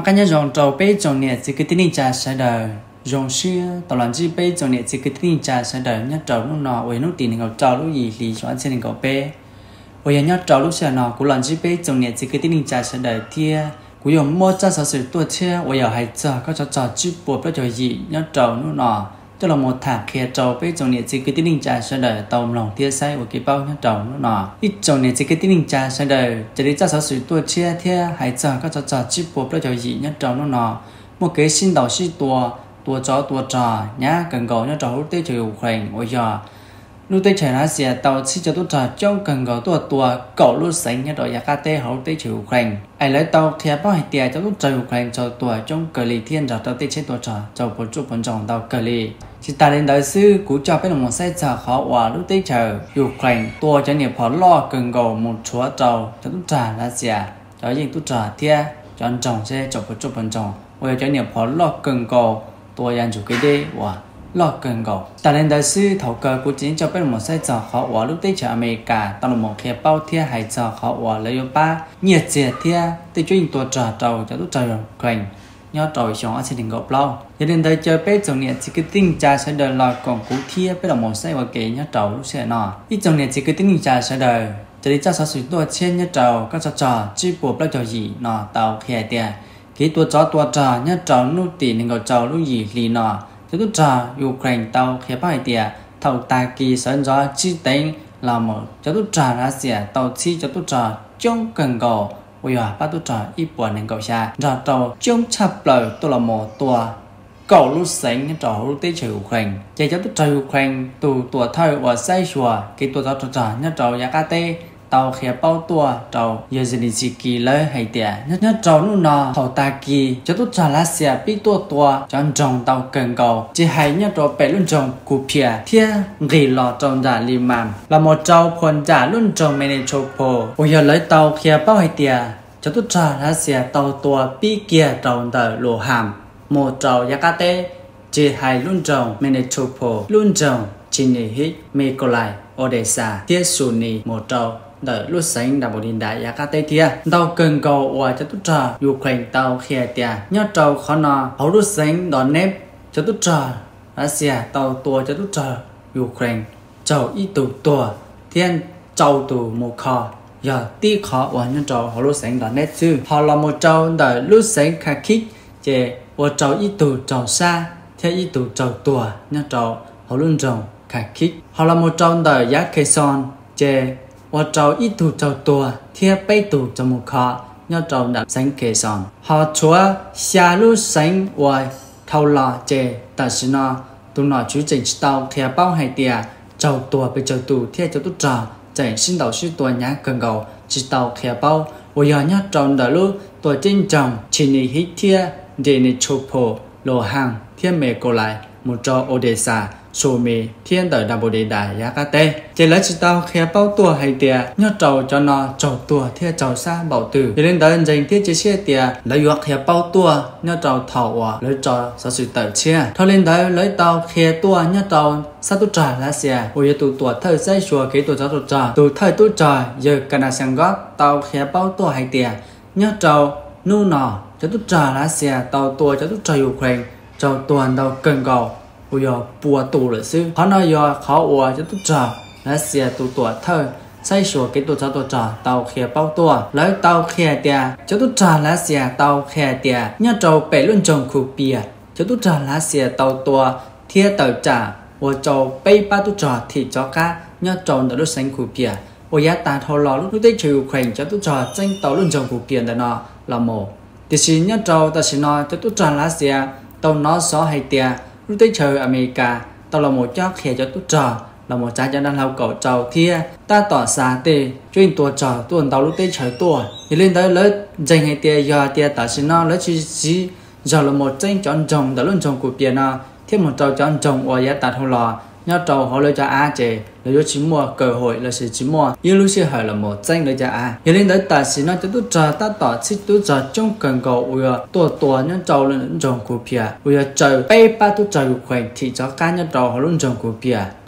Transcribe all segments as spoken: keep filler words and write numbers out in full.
cái nhà rong trâu bé trồng nè chỉ cái tin cha sẽ đời rong xưa tao làm gì bé trồng nè chỉ cái tin cha sẽ đời nhát trâu lúc nọ ôi lúc tiền ngọc trâu lúc gì thì chọn trên ngọc bé ôi nhát trâu lúc xưa nọ cũng làm gì bé trồng nè chỉ cái tin cha sẽ đời thia cũng dùng mua cho sở sự tua chia ôi giờ hay chờ có cho trò chip buộc đó cho gì nhát trâu lúc nọ cho là một thằng kia trâu bé trồng nè chỉ cái tin cha sẽ đời tàu lòng thia say ở cái bao nhát trâu lúc nọ ít trồng nè chỉ cái tin cha sẽ đời chỉ để cho sở sự tua chia thia hay chờ có cho trò chip buộc đó cho gì nhát trâu lúc nọ một cái xin đầu xin tua tua chó tua trò nhá cần cầu nhá trò hút tê chịu khoảnh ôi giờ lúc tê chảy lá xìa tàu xin cho tua trò trong cần cầu tua tua cậu lúc sánh nhá đòi giá tê hút tê chịu khoảnh ai lấy tàu kia bao hải tiệt cho tua chịu khoảnh cho tua trong cờ lì thiên trò tàu tê chết tua trò cho bốn chục bốn tròn tàu cờ lì chỉ ta đến đời sư cú cho biết là một sai trò khó hòa lúc tê chờ chịu khoảnh tua cho nhiều phó lo cần cầu một chúa trầu cho tua trà lá xìa cho những tua trò thia cho anh trồng xe cho bốn chục bốn tròn ôi cho nhiều phó lo cần cầu tôi ăn chủ cái đê và lo cần cầu ta lên đại sư thầu cờ của chính cho biết một sai trò khó và lúc tết chờ America tao là một khe bao thia hay trò khó và lấy ba nhiệt dệt thia từ chuyênตัวtrò trầu cho lúc trời quanh nhớ trời xuống ở trên đỉnh gò lâu cho nên đây chơi biết trong nhiệt chỉ cái tinh trà sẽ đời lo còn cú thia biết là một sai và kể nhớ trầu lúc sẽ nọ ít trong nhiệt chỉ cái tinh trà sẽ đời cho đi cho sao sự tôi trên nhớ trầu các trò trò chỉ buộc là trò gì nọ tàu khe tiền cái tua chó tua trà nhá trâu nút tỉ nên gọi trâu lúc gì lì nọ cho tua trà Ukraine tàu khép bài tiệt thầu ta kỳ sơn gió chi tính là một cho tua trà ra xỉa tàu chi cho tua trà trong cần cầu bây giờ bắt tua trà ít buồn nên cầu xa ra trâu trong chập lời tôi là một tua cầu lúc sáng nhá trâu lúc tết trời Ukraine chạy cho tua trà Ukraine từ tua thời và say chùa cái tua chó trà nhá trâu giá cá tê tàu khép bao tua trâu giờ gì chỉ kỳ lấy hay tiệt nhất nhất trâu nu nọ thầu ta kỳ cho tôi trả lá xẻ bị tua tua cho anh trồng tàu cần cầu chỉ hay nhất trâu bé luôn trồng củ pìa thia ghi lò trồng giả li màn là một trâuคนgiả luôn trồng mê chô phô bây giờ lấy tàu khép bao hay tiệt cho tôi trả lá xẻ tàu tua bị kia trồng tờ lỗ hàm một trâu giá cá tê chỉ hay luôn trồng mê chô phô luôn trồng chỉ nhị hít mê cô lại Odessa thia suni một trâu đợi lúc sáng đã một điện đại giá cá tê thia tàu cần cầu và cho tốt trà Ukraine tàu khè tiệt nhớ trâu khó nọ hậu lúc sáng đón nếp cho tốt trà Russia tàu tua cho tốt trà Ukraine trâu ít tụ tua thiên trâu tụ một kho giờ tí khó và nhớ trâu hậu lúc sáng đón nếp sư họ là một trâu đợi lúc sáng khá khích chè và trâu ít tụ trâu xa theo ít tụ trâu tua nhớ trâu hậu luôn trâu khá khích họ là một trâu đợi giá cây son chè và trâu ít tụ trâu tua thia bay tụ cho một kho nhớ trâu đặt sáng kề sòn họ chúa xa lúc sáng và thâu lò chè tại sao nó tụ nó chú trình tàu thia bao hay tiệt trâu tua bị trâu tụ thia cho tụ trò chạy xin đầu sư tua nhá cần cầu chỉ tàu thia bao bây giờ nhớ trâu đợi lúc tua trên trồng chỉ ní hít thia để ní chụp phô lô hàng thia mẹ cô lại một trâu Odessa số mì thiên đời đào bồ đề đại giá cá tê chỉ lấy chỉ tao khé bao tua hay tiệt nhớ trầu cho nó trầu tua thiên trầu xa bảo tử cho nên đời dành thiết chế xe tiệt lấy giọt khé bao tua nhớ trầu thầu à lấy trầu sao sự tự chia thôi lên đời lấy tao khé tua nhớ trầu sao tu trà lá xe ôi tụ tua thời say chùa cái tua cho tu trà tụ thời tu trà giờ cả na sang gót tao khé bao tua hay tiệt nhớ trầu nu nọ cho tu trà lá xe tao tua cho tu trà Ukraine trầu tuần tao cần cầu bây giờ bùa tù rồi sư họ nói giờ khó ủa cho tôi trà lá xe tù tuổi thơ say sủa cái tù cho tôi trà tàu khè bao tua lấy tàu khè tiệt cho tôi trà lá xe tàu khè tiệt nhớ trâu bể luôn trồng khu bìa cho tôi trà lá xe tàu tua thia tàu trà và trâu bay ba tôi trà thì cho cá nhớ trâu đã lúc xanh khu bìa và giá ta thâu lò lúc tết chiều khoảnh cho tôi trà tranh tàu luôn trồng khu bìa là nó là một thì xin nhớ trâu ta xin nói cho tôi trà lá xe tàu nó xó hay tiệt lúc tới chơi America tao là một chó khè cho tốt trò là một trái cho đang lau cậu trầu thia ta tỏ xa tê chuyên tua trò tuần tao lúc tới chơi tua thì lên tới lấy dành hay tia giờ tia ta xin nó lấy chi chi giờ là một tranh chọn trồng đã luôn trồng của tiền nó thêm một trầu chọn trồng ở giá tạt không lò nhớ trầu họ lấy cho a chè lấy cho chỉ mua cơ hội là sự chỉ mua nhưng lúc xưa hỏi là một tranh lấy cho a thì lên tới ta xin nó cho tốt trò ta tỏ xích tốt trò trong cần cầu ủa tua tua nhớ trầu lên trồng của tiền ủa trời bay ba tốt trầu khoảnh thì cho cá nhớ trầu họ luôn trồng của tiền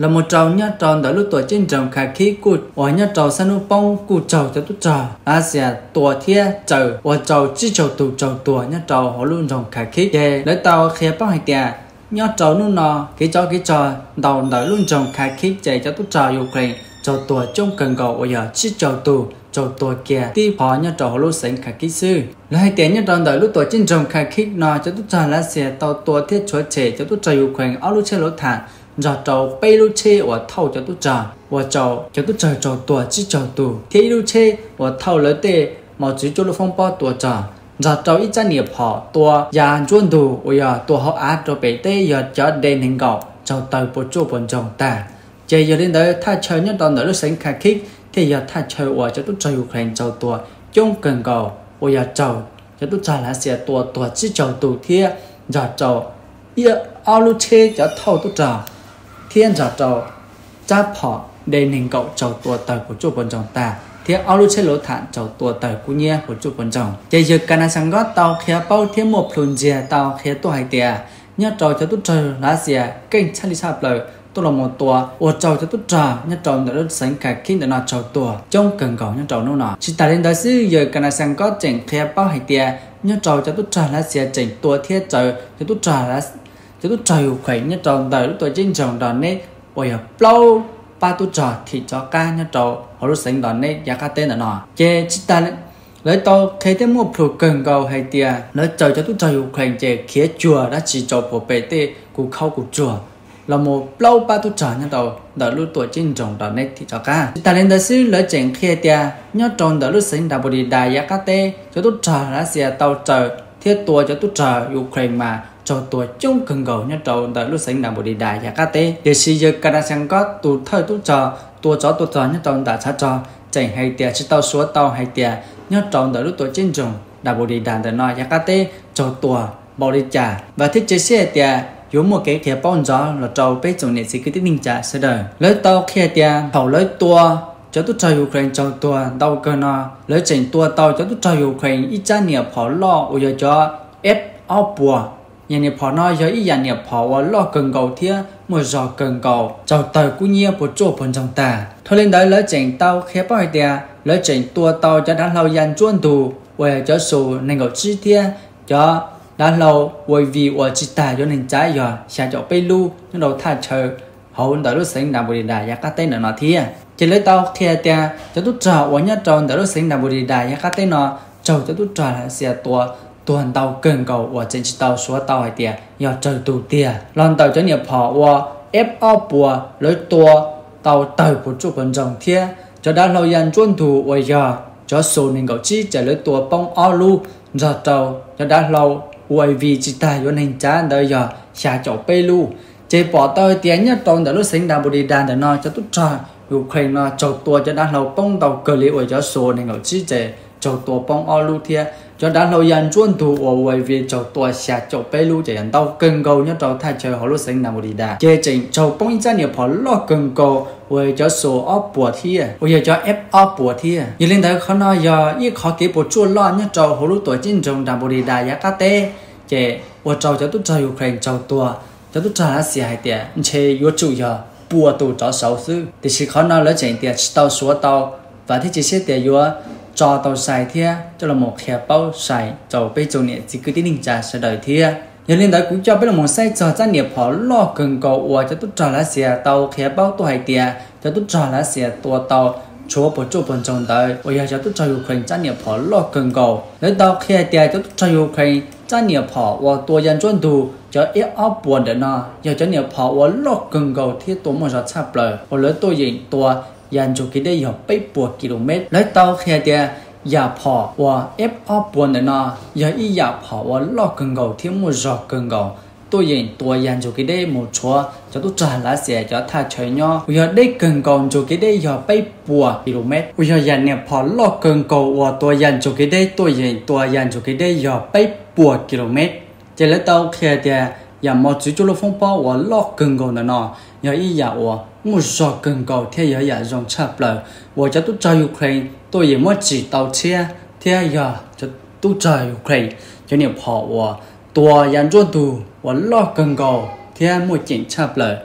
là một trâu nhá tròn đỡ lúc tuổi trên trồng khả khí cụt và nhá trâu san nu bông cụt trâu cho tu trâu á sẽ tuổi thia trâu và trâu chỉ trâu tu trâu tuổi nhá trâu họ luôn trồng khả khí để lấy tàu khé bao hành tiền nhá trâu nu nọ cái cho cái trò đầu đỡ luôn trồng khả khí chạy cho tu trâu Ukraine trâu tuổi trong cần cầu và giờ chỉ trâu tu trâu tuổi kia ti họ nhá trâu họ luôn sinh khả khí sư lại tiền nhá trâu đỡ lúc tuổi trên trồng khả khí nọ cho tu trâu là sẽ tàu tuổi thiết chúa trẻ cho tu trâu Ukraine áo lúc chơi lỗ thản giờ trâu bay lu chê và thâu cho tu trà và trâu cho tu trà trâu tua chỉ trâu tu thế lu chê và thâu lấy tê mà chỉ cho lu phong bao tua trà giờ trâu ít chân nghiệp họ tua già chuồn tu và giờ tua họ át trâu bể tê giờ cho đền hình gạo trâu tàu bộ chỗ bồn trồng ta chơi giờ đến đấy thay chơi nhất đòn đỡ lu sinh khả khích thì giờ thay chơi và cho tu trà Ukraine trâu tua trong cần cầu và giờ trâu cho tu trà là sẽ tua tua chỉ trâu tu thế giờ trâu ia ao lu chê cho thâu tu trà thiên giả trâu cha phỏ để hình cậu trâu tua tờ của chủ quân trồng ta thiên ao lu chơi lỗ thản trâu tua tờ của nhia của chủ quân trồng chơi giờ cana sang gót tàu khé bao thiên một phun dìa tàu khé tua hai tia nhớ trâu cho tu trâu lá dìa kênh chăn đi sạp lời tôi là một tua ô trâu cho tu trà nhớ trâu đã được sánh cả khi đã nọ trâu tua trong cần cầu nhớ trâu nô nọ chỉ ta lên đó xứ giờ cana sang gót chỉnh khé bao hai tia nhớ trâu cho tu trà lá dìa chỉnh tua thiết trâu cho tu trà lá cho tu trà khỏe nhớ trâu đời lúc tôi trên trồng đòn nét ôi à plau ba tu trà thì cho ca nhớ trâu họ lúc sinh đòn nét giá cá tên là nọ chê chỉ ta lấy tao khi tới mua phụ cần cầu hay tia lấy trâu cho tu trà khỏe chê khía chùa đã chỉ trâu của bể tê của khâu của chùa là một plau ba tu trà nhớ trâu đời lúc tôi trên trồng đòn nét thì cho ca chỉ ta lên đó xứ lấy chèn khía tia nhớ trâu đời lúc sinh đã bồi đi đài giá cá tê cho tu trà đã xe tàu trời thiết tua cho tu trà Ukraine mà cho tuổi trong cần cầu nhớ trâu đợi lúc sinh làm bộ đi đại giá cá tê để sử dụng cả sang có tụ thời tụ trò tụ chó tụ trò nhớ trâu đã sát trò chạy hay tiệt chỉ tàu số tàu hay tiệt nhớ trâu đợi lúc tuổi trên trồng đã bộ đi đại để nói giá cá tê cho tuổi bảo đi trả và thích chế xe tiệt dùng một cái khía bông gió là trâu bé trồng này sẽ cứ tiếp ninh trả sẽ đời lấy tàu khía tiệt thầu lấy tua cho tu trâu Ukraine cho tua tàu cơ nó lấy chỉnh tua tàu cho tu trâu Ukraine ít cha nhiều họ lo ở giờ cho ép áo bùa nhà nhập họ nói giờ ý nhà nhập họ và lo cần cầu thia một giò cần cầu chào tàu cú nhia bộ chỗ phần trong ta thôi lên đấy lấy chỉnh tàu khép bao nhiêu lấy chỉnh tua tàu cho đã lâu dàn chuồn tù về cho số nên cầu chi thia cho đã lâu bởi vì ở chỉ ta cho nên trái giờ xa chỗ bay lu nó đầu thà chờ hậu đợi lúc sinh làm bồ đề đà giá cá tên nó thia chỉ lấy tàu khía tia cho tu trà ở nhà tròn đợi lúc sinh làm bồ đề đà giá cá tên nó chào cho tu trà là xe tua tuần tàu cần cầu và trên tàu số tàu hay tiền giờ trời tù tiền lần tàu cho nhập họ và ép áo bùa lấy tua tàu tàu của chủ quân trồng thiên cho đã lâu dần chuồn thủ và giờ cho số nên cầu chi trả lấy tua bông áo lu giờ tàu cho đã lâu bởi vì chỉ tài cho nên trả đời giờ xả chỗ pê lu chế bỏ tàu tiền nhất trong đã lúc sinh đã bồ đi đàn để nói cho tốt trò Ukraine nó cho tua cho đã lâu bông tàu cờ lý ở cho số nên cầu chi trả cho tua bông áo lu thiên cho đã lâu dần chuồn thủ ở ngoài vì cho tua xả chỗ pê lu chỉ ăn tàu cần cầu nhớ tàu thay chơi họ lúc sinh nào đi đà chế chỉnh cho bông ít ra nhiều họ lo cần cầu về cho số ốp bùa thia bây giờ cho ép ốp bùa thia như lên tới khó nói giờ ít khó kỹ bộ chua lo nhớ tàu họ lúc tuổi chín trong đàm bồ đi đà giá cá tê chế ở tàu cho tụt tàu Ukraine tàu tua cho tụt tàu là xì hai tiền chế yếu chủ giờ bùa tụ cho sáu sư thì chỉ khó nói lấy chỉnh tiền tàu số tàu và thì chỉ sẽ tiền yếu cho tàu xài thia cho là một khe bao xài tàu bây giờ này chỉ cứ tin trả sẽ đợi thia như lên đấy cũng cho biết là một sai cho gia nghiệp họ lo cần cầu và cho tốt trò lá xe tàu khe bao tôi hay tiền cho tốt trò lá xe tua tàu chúa bộ chủ phần trong đời và giờ cho tốt trò Ukraine gia nghiệp họ lo cần cầu lấy tàu khe tiền cho tốt trò Ukraine gia nghiệp họ và tua dân chuyên tù cho ít áp buồn để nó giờ cho nghiệp họ và lo cần cầu thiết tố một giọt sáp lời và lấy tôi diện tua dàn cho cái đây học bảy mươi km lấy tàu khe tiền giả phò và ép áp buồn để nó giờ ý giả phò và lo cần cầu thiếu một giọt cần cầu tôi nhìn tôi dàn cho cái đây một chỗ cho tôi trả lá xe cho thà chơi nhau giờ đây cần cầu cho cái đây giờ bảy mươi km giờ dàn nè phò lo cần cầu và tôi dàn cho cái đây tôi nhìn tôi dàn cho cái đây giờ bảy mươi km chỉ lấy tàu khe tiền giả một chút cho nó phong bao và lo cần cầu để nó giờ ý giả và một giọt cần cầu theo giờ giả dòng chập lời và cho tôi cho Ukraine tôi chỉ mới chỉ tàu xe theo giờ cho tôi cho Ukraine cho niệm họ và tua dàn cho tù và lo cần cầu theo một chuyện chập lời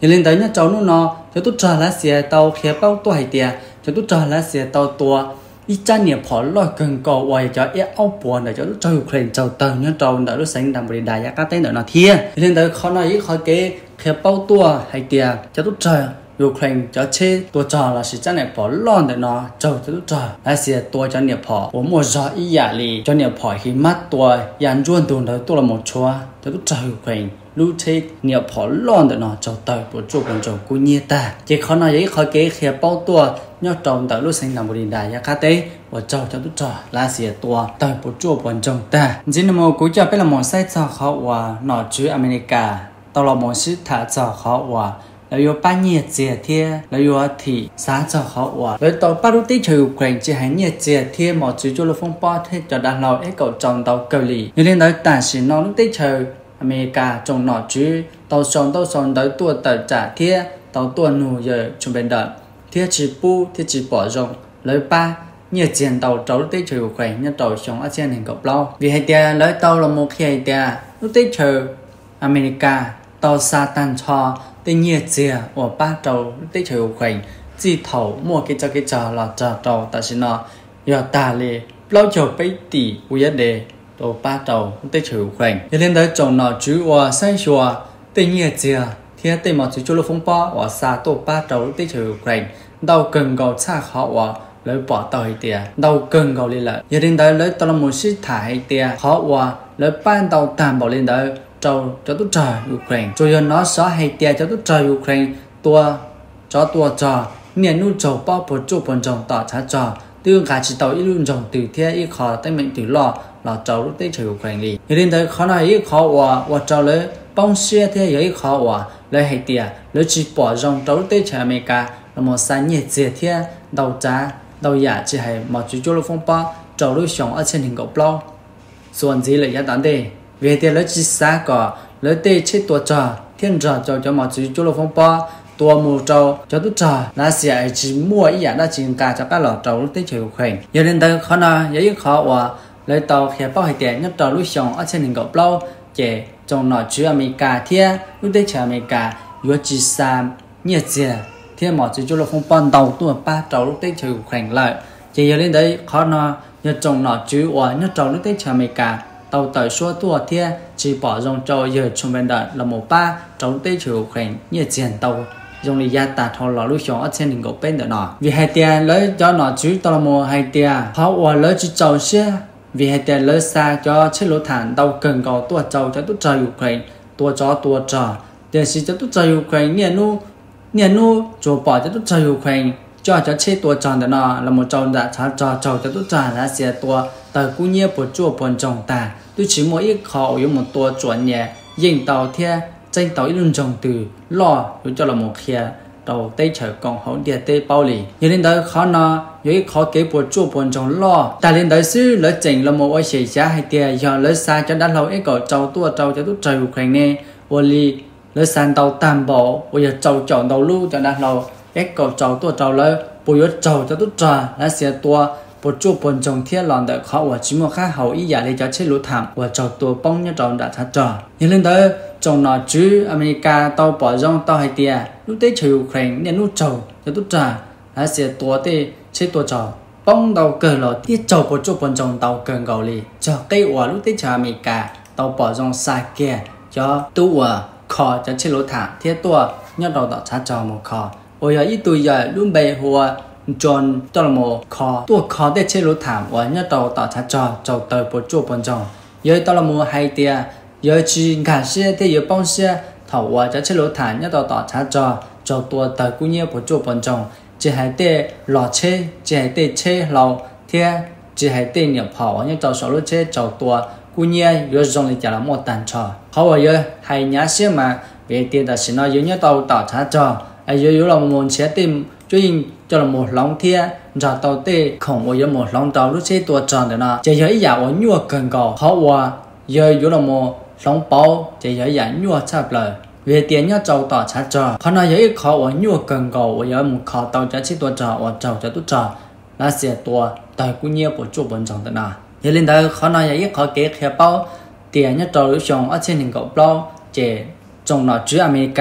giờ lên tới nhá cháu nó nó cho tôi trả lá xe tàu khía bao tua hay tiệt cho tôi trả lá xe tàu tua ít cha nhiều phỏ lo cần cầu quay cho ít áo buồn để cho tôi chơi khen cháu tầng nhá cháu đã lúc sáng làm bữa đại giá các tên nữa nó thiên lên tới khó nói ít khó kế khía bao tua hay tiệt cho tôi chơi Ukraine cho chế tua trò là sự chân này bỏ lon để nó trâu cho trò là sự tua cho nhập họ của một gió ý giả lì cho nhập họ khi mắt tua dàn chuồn tuần đó tua là một chúa cho trò Ukraine lưu chế nhập họ lon để nó trâu tới của chủ quân trâu của nhiệt ta chỉ khó nói ấy khó kế khi bao tua nhớ trâu tới lúc sinh làm một đình đại giá cá tế của trâu cho trò là sự tua tới của chủ quân trâu ta chỉ là một cú cho biết là một sai cho họ và nó chữ America tao là một sự thả cho họ và là yêu ba nhiệt dễ thiê là yêu thì sáng cho họ hòa với tàu ba đôi tí chơi Ukraine chỉ hay nhiệt dễ thiê mà chỉ cho là phong ba thế cho đàn lâu ấy cậu trồng tàu cầu lì như lên tới tàn sĩ nó lúc tí chơi America trồng nọ chứ tàu sòng tàu sòng tới tua tờ trả thiê tàu tua nụ giờ chúng bên đợi thiê chỉ bu thiê chỉ bỏ rồng lấy ba nhiệt diện tàu trâu lúc tí chơi Ukraine như tàu sòng ở trên hình cậu lâu vì hay tia lấy tàu là một khi hay tia lúc tí chơi America tàu sa tan cho tuy nhiên giờ ở ba trâu tích chơi Ukraine chỉ thầu mua cái cho cái trò là trò trâu tại sao nó giờ ta lì lâu chiều bảy tỷ uế đề đồ ba trâu tích chơi Ukraine cho nên tới trồng nó chú ở sai chùa tuy nhiên giờ thì tại mà chú chú lô phong ba ở xa tổ ba trâu tích chơi Ukraine đâu cần cầu xa khó ở lấy bỏ tàu hay tiền đâu cần cầu lên lại cho nên tới lấy tao là một sĩ thải hay tiền khó ở lấy ban đầu tạm bảo lên tới cho cho tôi trời Ukraine rồi nó xóa hay tiền cho tôi trời Ukraine tua cho tua cho niên nu trầu bao bột chụp bồn trồng tỏ trả trò từ cả chỉ tàu ít luôn trồng từ thế ít khó tay mệnh từ lo là trầu lúc tết trời Ukraine đi cho nên tới khó này ít khó hòa hòa trầu lấy bông xe thế ít khó hòa lấy hay tiền lấy chỉ bỏ rong trầu lúc tết trời America là một sáng nhiệt dễ thế đầu giá đầu giả chỉ hay mà chú chú lúc phong ba trầu lúc sống ở trên hình gốc lâuส่วนgì là giá tán đề về tiền lấy chỉ xa cỏ lấy tê chết tua trò thiên trò cho cho mọi chú chú lô phong ba tua mù trâu cho tôi trò là sẽ chỉ mua ý giả đã chỉ cả cho các lọ trâu lúc tết chơi Ukraine giờ đến đây khó nào giấy khó và lấy tàu khép bao hải tiền nhất trâu lúc sống ở trên hình gọc lâu chế trong nọ chú America thiên lúc tết chơi America vừa chỉ xa nhiệt dẻ thiên mọi chú chú lô phong ba đầu tua ba trâu lúc tết chơi Ukraine lại chỉ giờ đến đây khó nào nhớ trong nọ chú và nhất trâu lúc tết chơi America tàu tới số tua thiên chỉ bỏ dòng trâu giờ trong bên đợt là một ba trâu tây chiều Ukraine nhiệt diện tàu dùng để gia tạt họ lò lúc sống ở trên đỉnh gốc bên đợt nọ vì hai tiền lấy cho nó chú tàu một hai tiền họ và lấy chỉ trâu xe vì hai tiền lấy xa cho chiếc lỗ thản tàu cần cầu tua trâu cho tốt trâu Ukraine tua chó tua trò tiền sĩ cho tốt trâu Ukraine nhiệt nu nhiệt nu chỗ bỏ cho tốt trâu Ukraine cho cho chế tua tròn đợt nọ là một trâu đã cho trò trâu cho tốt tròn là xe tua tờ cú nhia của chùa bồn trồng ta tôi chỉ mỗi ít khó有một tua chuẩn nhẹ dành tàu theo tranh tàu ít luôn trồng từ lo rồi cho là một kia tàu tây chở còn hậu địa tây bao lì như lên tới khó nó有ít khó kế của chùa bồn trồng lo ta lên tới xứ lỡ chỉnh là một ai xảy ra hay tiền giờ lỡ xa cho đã lâu ít cậu trâu tua trâu cho tôi trời Ukraine oli lỡ san tàu tam bộ bây giờ trâu chọn tàu lưu cho đã lâu ít cậu trâu tua trâu lỡ bây giờ trâu cho tôi trời là xe tua bộ chủ bồn trồng thiên lòn đợi khó và chỉ một khác hậu ý giả để cho chế lúa thảm và trồng tua bông như trồng đã thắt trò nhưng lên tới trồng nọ chứ America tàu bỏ rong tàu hay tiền lúc tết chơi Ukraine nên lúc trồng cho tốt trà là sẽ tua tê chế tua trò bông tàu cờ lò tiết trồng bộ chủ bồn trồng tàu cờ gầu lì cho cây quả lúc tết chơi America tàu bỏ rong xa kia cho tu và kho cho chế lúa thảm thiết tua như đầu đã thắt trò một kho ôi ít tuổi giờ luôn bề hoa John cho là một kho tua kho để chế lúa thảm và nhớ đầu tạo thắt trò trầu tới bộ chủ bồn trồng giờ tao là một hai tia giờ chỉ cả xe thì giờ bông xe thầu và cho chế lúa thảm nhớ đầu tạo thắt trò trầu tua tới cũng như bộ chủ bồn trồng chỉ hai tia lò chế chỉ hai tia chế lò thia chỉ hai tia nhập họ nhớ trầu sầu lúa chế trầu tua cũng như giờ dùng để trả là một tàn trò họ và giờ hai nhá xe mà về tiền là sẽ nói giờ nhớ đầu tạo thắt trò ai giờ giờ là một xe tìm chuyên cho là một lóng thia ra tàu tê không có một lóng tàu lúc xe tua tròn được nè chỉ thấy giả ở nhua cần cầu họ qua giờ giờ là một lóng bao chỉ thấy giả nhua chập lời về tiền nhá tàu tỏ chát trò họ nói giờ khó ở nhua cần cầu ở giờ một khó tàu chát xe tua trò ở tàu chát tua trò là xe tua tại cũng nhiều của chủ bồn tròn được nè giờ lên đây họ nói giờ khó kế khéo bao tiền nhá tàu lúc xong ở trên hình cầu bao chỉ trong nó chữ America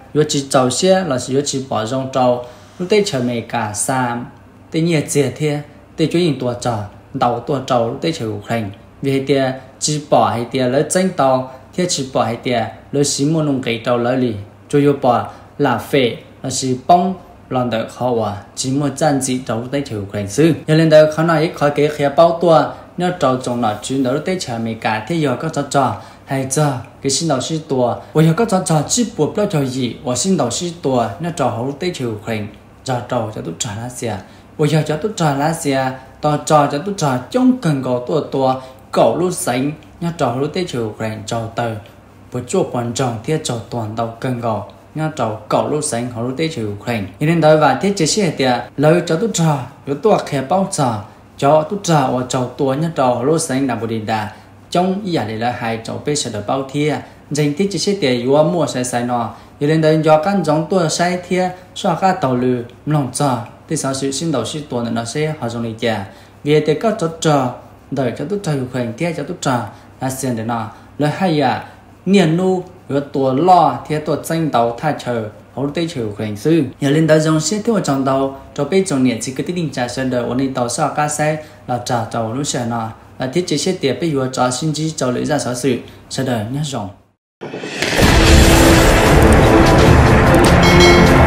yo chỉ trâu xe là yo chỉ bỏ rong trâu lúc tết chờ mày cả sam tết nhẹ dễ thế tết chuyên nhìn tua trò đầu tua trâu lúc tết chờ Ukraine vì thế chỉ bỏ hay thế lấy tranh tàu thế chỉ bỏ hay thế lấy xí mua nông cây trâu lấy lì cho yo bỏ là phê là xí bông lần đầu khó à chỉ mua chân chỉ trâu lúc tết chờ Ukraine xứ giờ lên đầu khó nói khỏi cái khía bao tua nếu trâu trồng nọ chuyên đầu lúc tết chờ mày cả thế giờ có trò trò hay giờ cái xin đầu sư tua, tôi có cho cho chỉ buộc bao giờ gì, tôi xin đầu sư tua, nó trò hậu tây chiều khẩn, trò trò cho tôi trả lá xe, tôi giờ cho tôi trả lá xe, trò trò cho tôi trả trong cần có tua tua, cậu lúc sáng, nó trò hậu tây chiều khẩn trò tờ, với chỗ quan trọng thiết trò toàn đầu cần có, nó trò cậu lúc sáng hậu tây chiều khẩn, nên đợi và thiết chế xe thì lời cho tôi trả, tôi tua khé bao trả, cho tôi trả và trò tua nó trò hậu lúc sáng làm bồ đề đà. Trong ý này là hai cháu bé sẽ được bao thia, dành thiết chỉ sẽ để vua mua sai sai nọ, giờ lên đây do căn giống tua sai thia, xóa cả tàu lư, lòng trò, thì sao sự xin đầu sư tua nó sẽ họ dùng để trả, vì thế các cháu trò, đợi cho tôi trò hiểu khỏe thia cho tôi trò, là xem để nọ, lời hay à, niên nu, rồi tua lo, thia tua tranh tàu thay chờ, họ tây chiều khỏe sư, giờ lên đây dùng sẽ theo trong tàu, cho bé trong nhiệt chỉ cứ tính trả sơn đời, ổn định tàu xóa cả sai, là trả tàu lúc sẽ nọ. Là thiết chế sẽ tiệp bây giờ cho xin chỉ cho lưỡi ra sở sự sẽ đời nhớ rộng.